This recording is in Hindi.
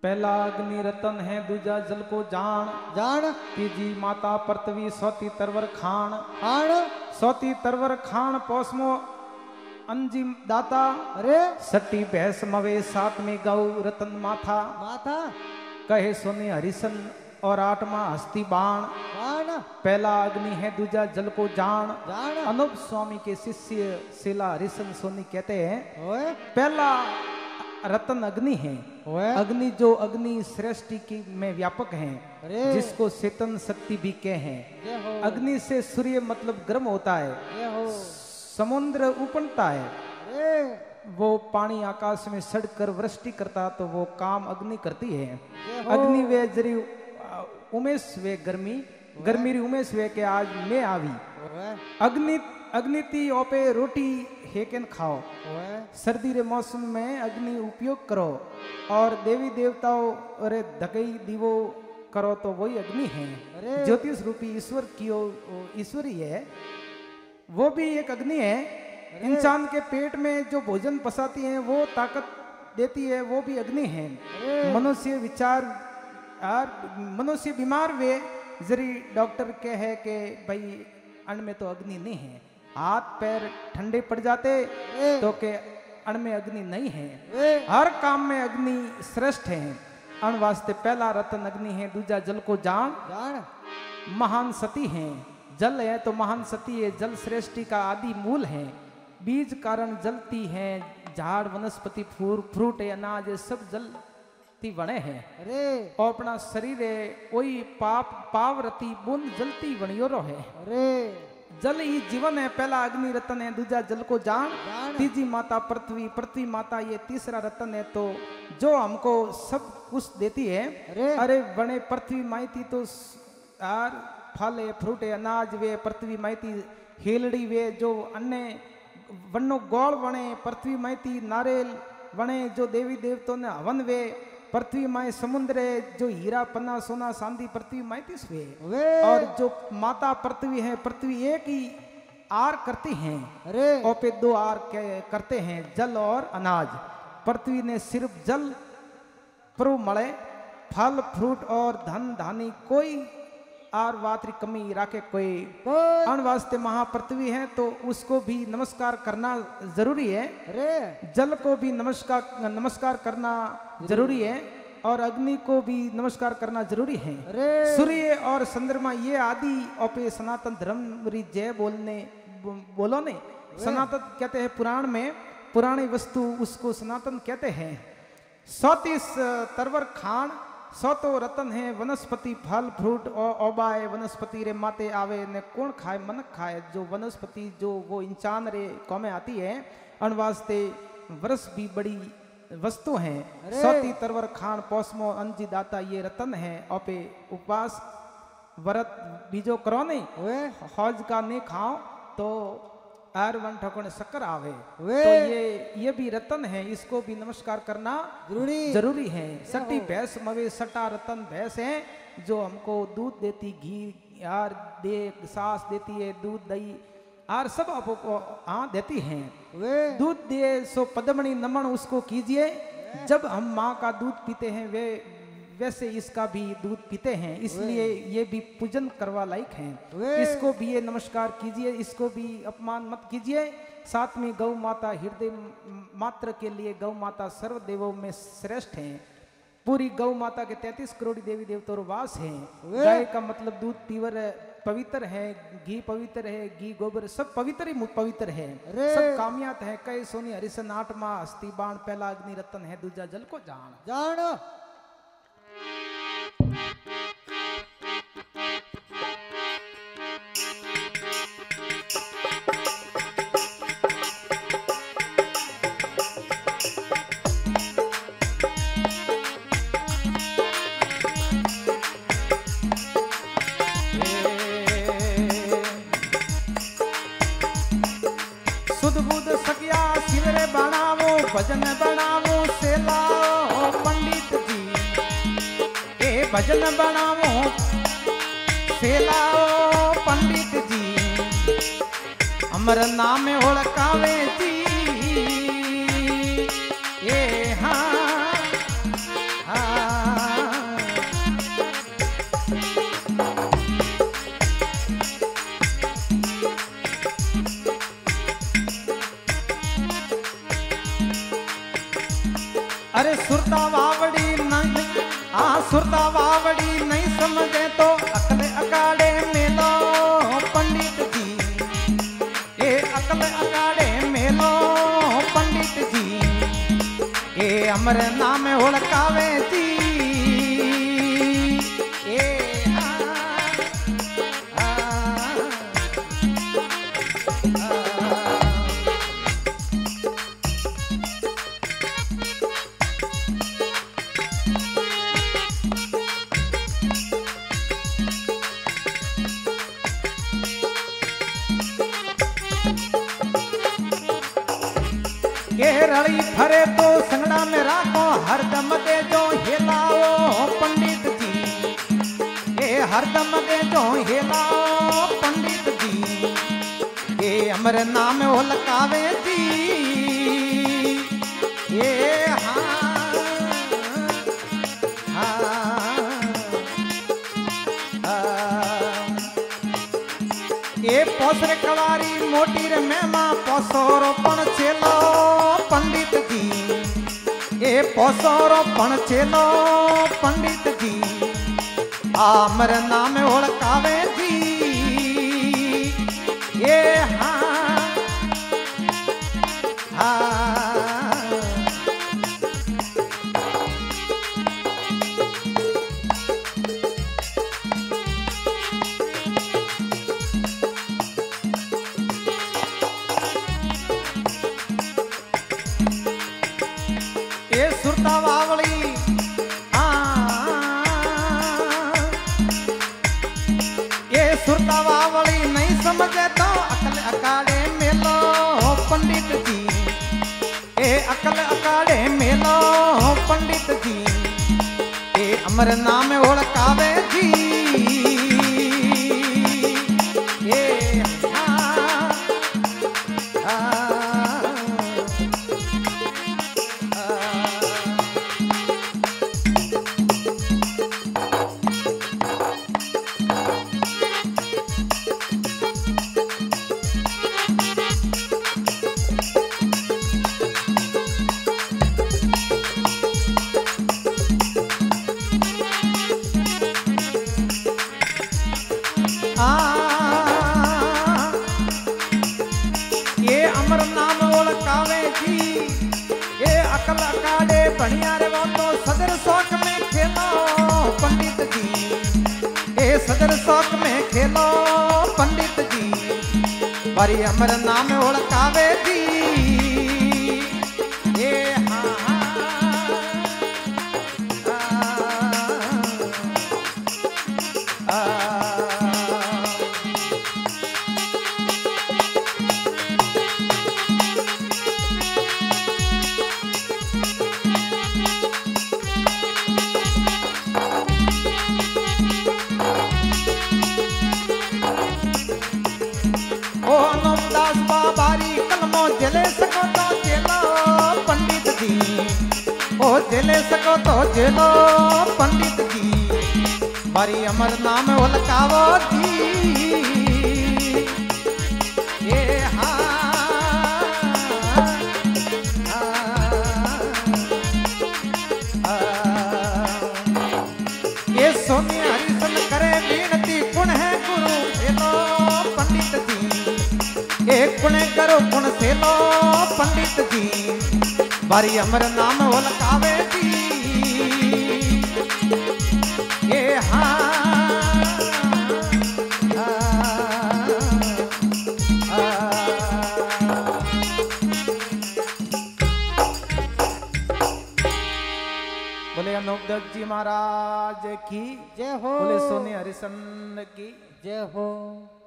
पहला अग्नि रतन है, दूजा जल को जान जान, तीजी माता पृथ्वी, सौती तरवर खान खान, सौती तरवर खान, पोसमो अंजिम दाता, अरे सट्टी भैंस मवे, सातवीं गौ रतन माथा, माथा, कहे सोने हरिसन और आठवां हस्ती बाण। बाण, पहला अग्नि है, दूजा जल को जान। जान, अनूप स्वामी के शिष्य शिला हरिसन सोनी कहते हैं ओए पहला रतन अग्नि है। ओए अग्नि जो अग्नि सृष्टि की में व्यापक है, अरे जिसको चेतन शक्ति भी कहे हैं। ये हो, अग्नि से सूर्य मतलब गर्म होता है, ये हो, समुद्र उपनता है, अरे वो पानी आकाश में सड़कर वृष्टि करता तो वो काम अग्नि करती है। ये हो, अग्नि वे जरी उमेश वे गर्मी, गर्मी री उमेश वे के आज मैं आवी। ओए अग्नि अग्निति ओपे रोटी हेकन खाओ। ओए सर्दी रे मौसम में अग्नि उपयोग करो और देवी देवताओं अरे धकई दीवो करो तो वही अग्नि है। अरे ज्योतिष रूपी ईश्वर की ईश्वरी है, वो भी एक अग्नि है। इंसान के पेट में जो भोजन पसाती है वो ताकत देती है, वो भी अग्नि है। अरे मनुष्य विचार और मनुष्य बीमार वे जरी डॉक्टर के है कि भाई अन्न में तो अग्नि नहीं है, हाथ पैर ठंडे पड़ जाते तो के अन्न में अग्नि नहीं है। हर काम में अग्नि श्रेष्ठ है। अन्न वास्ते पहला रतन अग्नि है, दूजा जल को जान, जान, महान सती है। जल है तो महान सती है, जल सृष्टि का आदि मूल है। बीज कारण जलती है, झाड़ वनस्पति फ्रूट है, अनाज है, सब जलती बने हैं। अरे और अपना शरीर है वही पावरती बूंद जलती बनियो है। अरे जल ही जीवन है। पहला अग्नि रतन है, दूजा जल को जान, जान, तीजी माता पृथ्वी, पृथ्वी माता ये तीसरा रतन है। तो जो हमको सब कुछ देती है, अरे बने पृथ्वी माइती तो यार फल है, फ्रूट है, अनाज वे पृथ्वी माइती, हेलड़ी वे जो अन्य वनो गोल बने पृथ्वी माइती, नारियल बने जो देवी देवताओं ने हवन वे पृथ्वी माए, समुद्र है जो हीरा पन्ना सोना चांदी पृथ्वी माइती वे। और जो माता पृथ्वी है, पृथ्वी एक ही आर करती हैं, अरे और पे दो आर करते हैं, जल और अनाज। पृथ्वी ने सिर्फ जल प्रु मले, फल फ्रूट और धन धानी कोई आर वात्री कमी राखे कोई। अन्न वास्ते महापृथ्वी है तो उसको भी नमस्कार करना जरूरी है। अरे जल को भी नमस्कार करना जरूरी है और अग्नि को भी नमस्कार करना जरूरी है। सूर्य और चंद्रमा ये आदि औपे सनातन धर्म री जय बोलो ने। सनातन कहते हैं पुराण में, पुरानी वस्तु उसको सनातन कहते हैं। 34 तरवर खान, सौतो रतन है, वनस्पति फल फ्रूट और ओबाए वनस्पति रे माते आवे ने कौन खाए, मनक खाए। जो वनस्पति जो वो इंसान रे कौमे आती है, अन वास्ते वर्ष भी बड़ी वस्तु है। सौती तरवर खान, पोसमो अंजी दाता ये रतन है। औपे उपवास व्रत बीजो करो नहीं, हौज का नहीं खाओ तो आर वन ठोकने शक्कर आवे। तो ये भी रतन है, इसको भी नमस्कार करना जरूरी है। सट्टी भैंस मवे, सटा रतन भैंस है जो हमको दूध देती, घी यार दे, सास देती है, दूध दही और सब आपको देती हैं। दूध दे सो पद्मणि नमन उसको कीजिए। जब हम माँ का दूध पीते हैं वैसे इसका भी दूध पीते हैं, इसलिए ये भी पूजन करवा लायक है। इसको भी ये नमस्कार कीजिए, इसको भी अपमान मत कीजिए। साथ में गौ माता हृदय मात्र के लिए गौ माता सर्व देवों में श्रेष्ठ है। पूरी गौ माता के 33 करोड़ देवी देवताओं वास है। गाय का मतलब दूध पीवर पवित्र है, घी पवित्र है, घी गोबर सब पवित्र ही पवित्र है, सब कामयात है। कई सोनी हरिसन आठमा हस्ती बाण, पहला अग्नि रतन है, दूजा जल को जान, जान। सुध बुध सकिया सिलरे बनावो, भजन बनावो सेलाओ पंडित जी, ए भजन बनावो सेलाओ पंडित जी, अमर नाम ओळखावे जी। ये हाँ हाँ सुरता वावड़ी नहीं, सुरता वावड़ी नहीं समझे तो अकल अकाड़े मेलो पंडित जी, ये अकल अकाड़े मेलो पंडित जी, ये अमर नाम ओळखावे जी। रली फरे तो संगड़ा में राखो हरदम दे जो हिलाओ पंडित जी, ये हरदम दे जो हिलाओ पंडित जी, ये अमर नाम ओळखावे जी। ये ये पोसरे कवारी मोटी रे मेमा पोसोरो पण चेलो पंडित जी, ये पोसोरो पण चेलो पंडित जी, अमर नाम ओळखावे जी। ये सुरता वावड़ी ये सुरता वावड़ी नहीं समझे तो अकल अकाड़े मेलो पंडित जी, ये अकल अकाड़े मेलो पंडित जी, ये अमर नाम ओळखावे जी। ये ये अमर नाम ओळखावे जी, ये अकल अकाड़े बढ़िया रे वो तो सदर शौक में खेलो पंडित जी, ये सदर शौक में खेलो पंडित जी, बारी अमर नाम ओळखावे जी। ये बाबारी कलमो जले सको तो जेलो पंडित जी, ओ जले सको तो जेलो पंडित जी, बारी अमर नाम ओळखावो जी। ये ये सोनी हरिसन करे विनती कुण है गुरु हेलो पंडित जी, एक कुण करो कुण सेलो पंडित जी, बारी अमर नाम ओळखावे जी। ये बोले अनूपदत्त जी महाराज की जय हो, बोले सोनी हरिसन की जय हो।